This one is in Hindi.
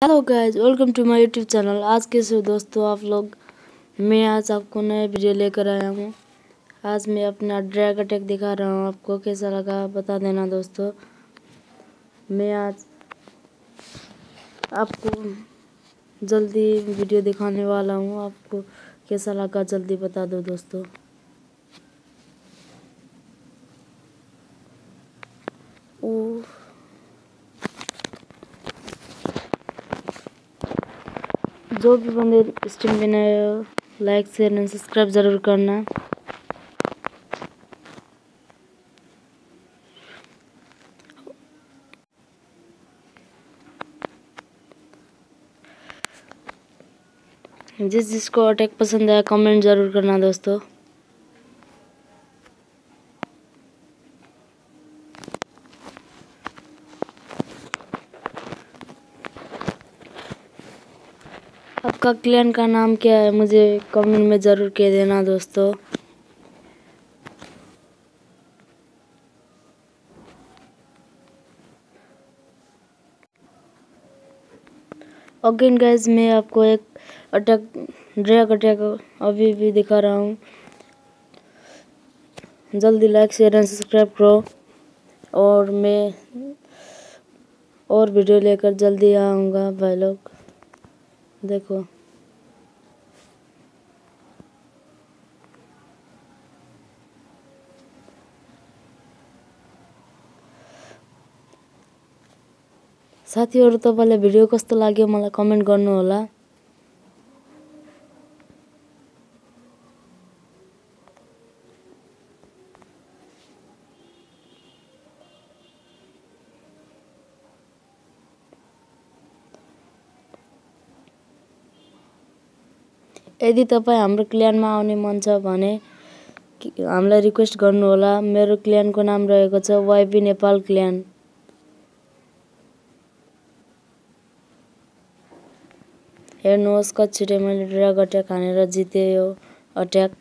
Hello guys, welcome to my YouTube channel. आज कैसे हो दोस्तों आप लोग। मैं आज आपको नया वीडियो लेकर आया हूँ। आज मैं अपना ड्रैग अटैक दिखा रहा हूँ। आपको कैसा लगा बता देना दोस्तों। मैं आज आपको जल्दी वीडियो दिखाने वाला हूँ। आपको कैसा लगा जल्दी बता दो दोस्तों। ओ जो भी बंदे स्ट्रीम बनाए हो, लाइक शेयर एंड सब्सक्राइब ज़रूर करना। जिसको अटैक पसंद आया कमेंट ज़रूर करना दोस्तों। आपका क्लैन का नाम क्या है मुझे कमेंट में ज़रूर कह देना दोस्तों। अगेन गाइज, मैं आपको एक ड्रैग अटैक अभी भी दिखा रहा हूँ। जल्दी लाइक शेयर एंड सब्सक्राइब करो और मैं और वीडियो लेकर जल्दी आऊँगा भाई लोग। देखो साथीहरु, तपाईलाई भिडियो कस्तो लाग्यो मलाई कमेन्ट गर्नु होला। यदि तपाईँ हाम्रो क्ल्यानमा आउने मन छ भने हामीलाई रिक्वेस्ट गर्नु होला। मेरो क्ल्यानको नाम रहेको छ वाइबी नेपाल क्ल्यान। हेर्नुहोस् कति छिटै मैले ड्रैग अट्याक हानेर जिते यो अट्याक।